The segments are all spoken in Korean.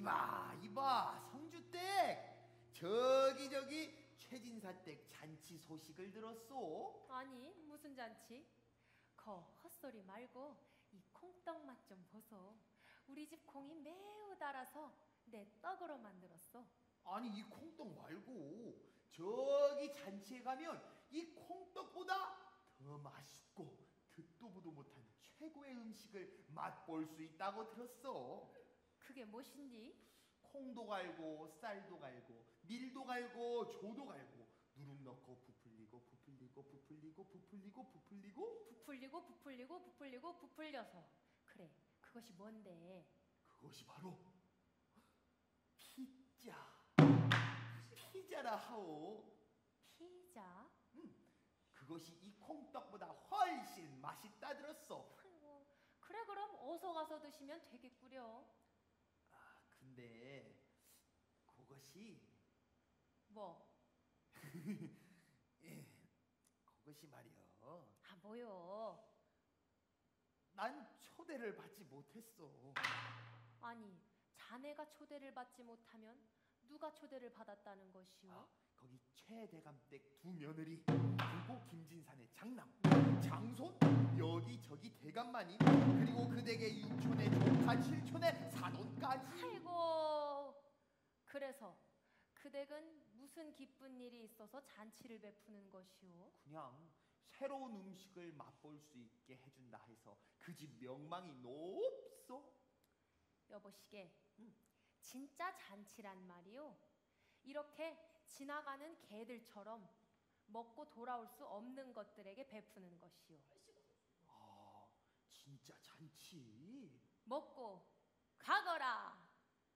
이봐 성주댁, 저기 최진사댁 잔치 소식을 들었소? 아니 무슨 잔치? 거 헛소리 말고 이 콩떡 맛 좀 보소. 우리 집 콩이 매우 달아서 내 떡으로 만들었어. 아니 이 콩떡 말고 저기 잔치에 가면 이 콩떡보다 더 맛있고 듣도 보도 못한 최고의 음식을 맛볼 수 있다고 들었어. 그게 무엇인지? 콩도 갈고 쌀도 갈고 밀도 갈고 조도 갈고 누룩 넣고 부풀리고 부풀려서. 그래, 그것이 뭔데? 그것이 바로 피자라 하오. 피자? 그것이 이 콩떡보다 훨씬 맛있다 들었어. 아이고, 그래 그럼 어서 가서 드시면 되겠구려. 근데 그것이 뭐? 그것이 말이여. 뭐요? 난 초대를 받지 못했어. 아니, 자네가 초대를 받지 못하면 누가 초대를 받았다는 것이오? 거기 최대감댁 두 며느리, 그리고 김진산의 장남, 장손, 여기저기 대감마님, 그리고 그 댁의 육촌의 조카, 칠촌의 사돈까지. 아이고, 그래서 그 댁은 무슨 기쁜 일이 있어서 잔치를 베푸는 것이오? 그냥 새로운 음식을 맛볼 수 있게 해준다 해서 그 집 명망이 높소. 여보시게, 진짜 잔치란 말이오, 이렇게 지나가는 개들처럼 먹고 돌아올 수 없는 것들에게 베푸는 것이오. 진짜 잔치. 먹고 가거라.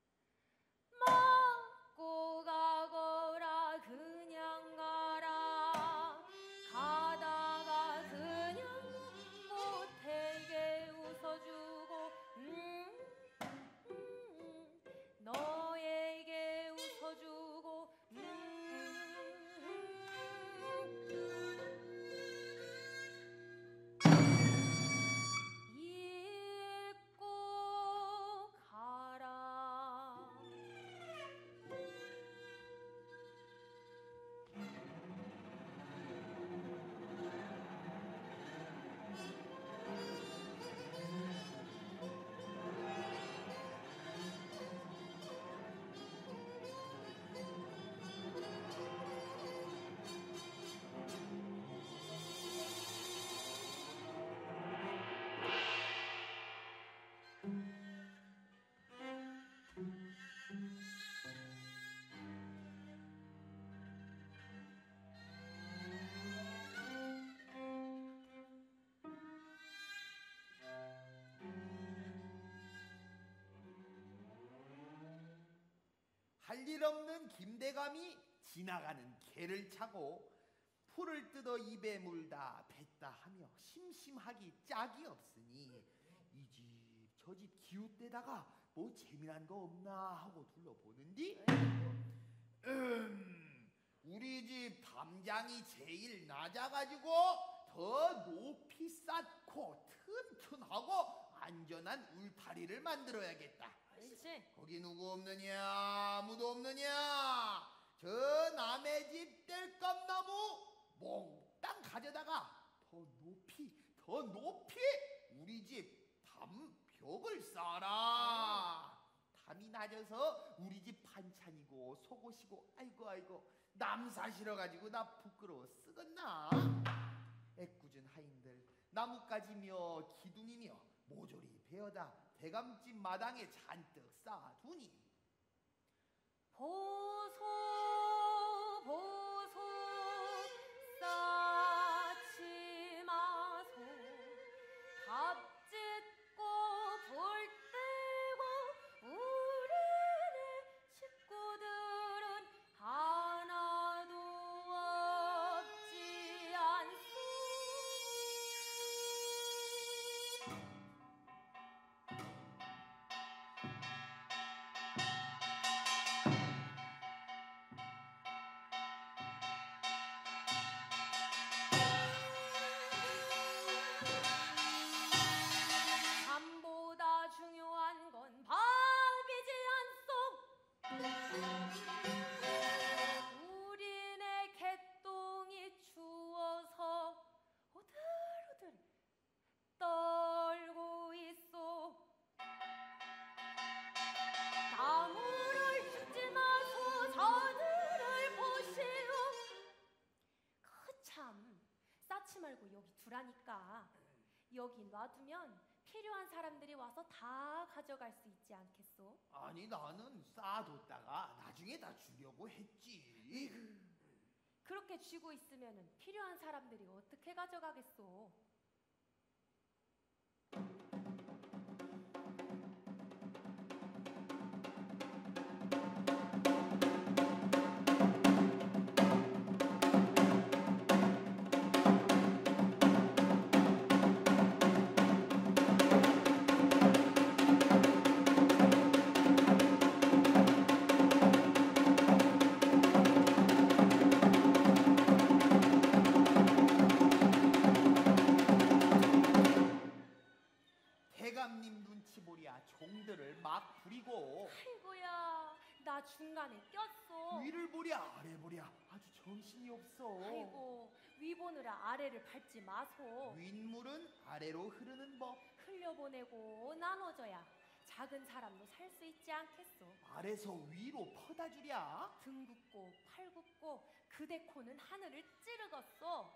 먹고 가거라. 그냥 가라. 가다가 그냥 못되게 웃어주고 너에게 웃어주고 잊고 가라. 할 일 없는 김대감이 지나가는 개를 차고 풀을 뜯어 입에 물다 뱉다 하며 심심하기 짝이 없으니 이 집 저 집 기웃대다가 뭐 재미난 거 없나 하고 둘러보는디 우리 집 담장이 제일 낮아가지고 더 높이 쌓고 튼튼하고 안전한 울타리를 만들어야겠다. 그렇지. 거기 누구 없느냐? 아무도 없느냐? 저 남의 집 땔감나무 몽땅 가져다가 더 높이 우리 집 담벽을 쌓아라. 담이 낮아서 우리 집 반찬이고 속옷이고 아이고 남 사실어 가지고 나 부끄러워 쓰겄나? 애꿎은 하인들 나뭇가지며 기둥이며 모조리 베어다 대감집 마당에 잔뜩 쌓아두니 보소 쌓지 마소. 밥 짓고 불 떼고 우리네 식구들은 하나도 없지 않소. 여기 놔두면 필요한 사람들이 와서 다 가져갈 수 있지 않겠소? 아니 나는 쌓아뒀다가 나중에 다 주려고 했지. 그렇게 쥐고 있으면 필요한 사람들이 어떻게 가져가겠소? 대감님 눈치 보랴 종들을 막 부리고 아이고야, 나 중간에 꼈어. 위를 보랴 아래 보랴 아주 정신이 없어. 아이고, 위 보느라 아래를 밟지 마소. 윗물은 아래로 흐르는 법, 흘려보내고 나눠줘야 작은 사람도 살 수 있지 않겠소? 아래서 위로 퍼다 주랴. 등 굽고 팔 굽고 그대 코는 하늘을 찌르겄소.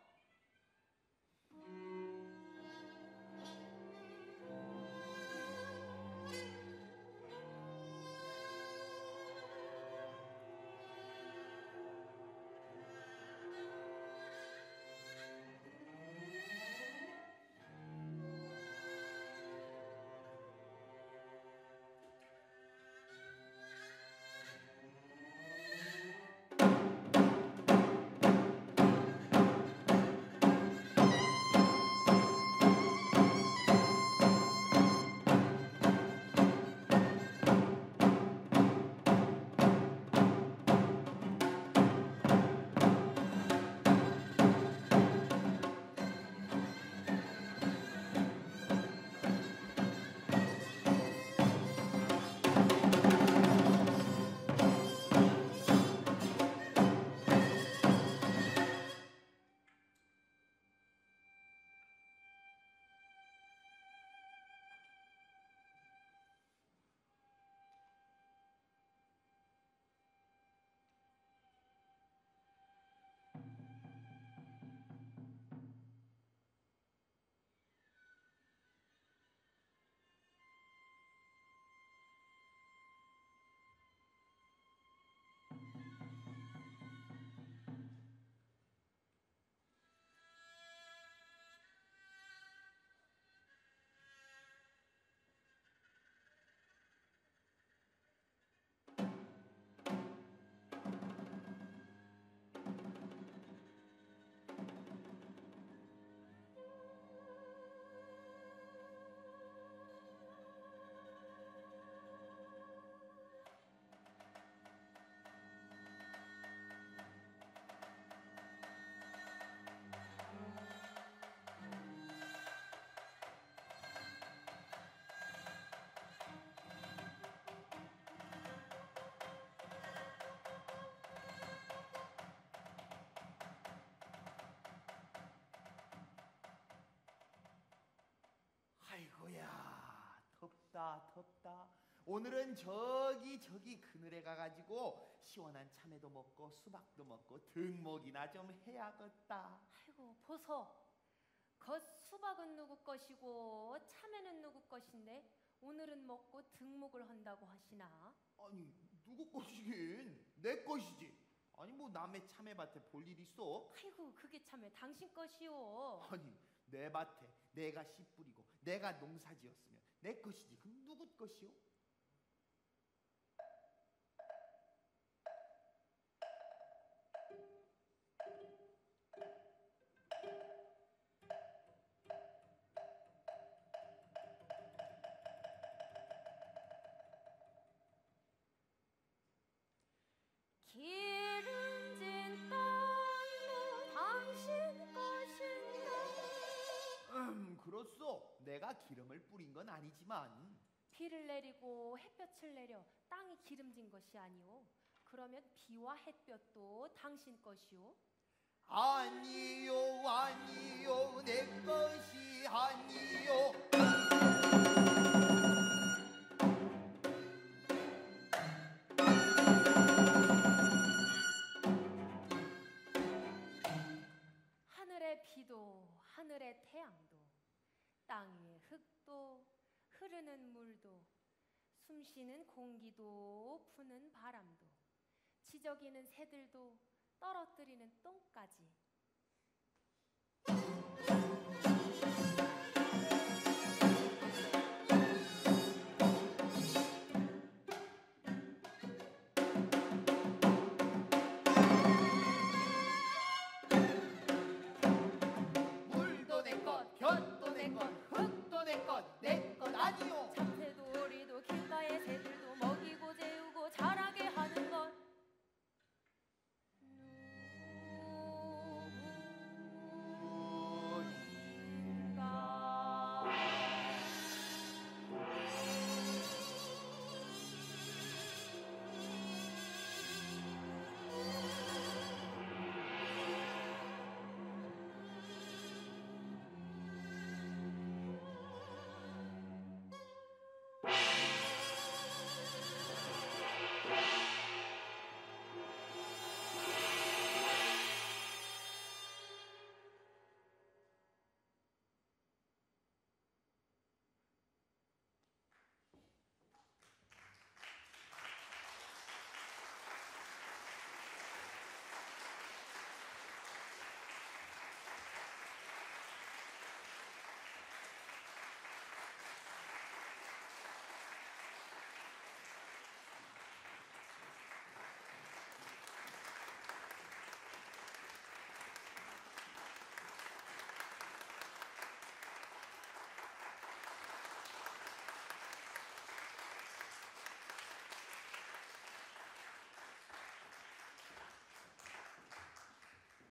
아이고야 덥다 덥다. 오늘은 저기 그늘에 가가지고 시원한 참외도 먹고 수박도 먹고 등목이나 좀 해야겠다. 아이고, 보소. 겉 수박은 누구 것이고 참외는 누구 것인데 오늘은 먹고 등목을 한다고 하시나? 아니 누구 것이긴 내 것이지. 아니 뭐 남의 참외밭에 볼 일 있어? 아이고, 그게 참외 당신 것이오. 아니 내 밭에 내가 씨 뿌리고 내가 농사지었으면 내 것이지 그럼 누구 것이오? 기름진 땅도 당신 것인가? 그렇소. 내가 기름을 뿌린 건 아니지만 비를 내리고 햇볕을 내려 땅이 기름진 것이 아니오. 그러면 비와 햇볕도 당신 것이오. 아니요 아니요 내 것이 아니요. 하늘의 비도 하늘의 태양도 흐르는 물도 숨쉬는 공기도 부는 바람도 지저귀는 새들도 떨어뜨리는 똥까지